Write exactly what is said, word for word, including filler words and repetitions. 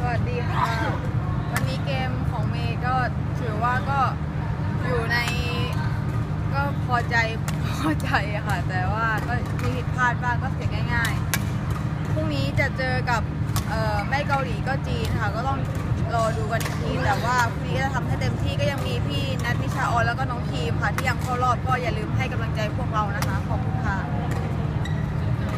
วัสดีค่ะวันนี้เกมของเมย์ก็ถือว่าก็อยู่ในก็พอใจพอใจค่ะแต่ว่าก็มีผิดพลาดบ้างก็เสียง่ายๆพรุ่งนี้จะเจอกับไม่เกาหลีก็จีนค่ะก็ต้องรอดูกันอีกทีแต่ว่าพรุ่งนี้จะทำให้เต็มที่ก็ยังมีพี่นัทนิชาออนแล้วก็น้องทีมค่ะที่ยังเข้ารอบก็อย่าลืมให้กำลังใจพวกเรานะคะขอบคุณค่ะ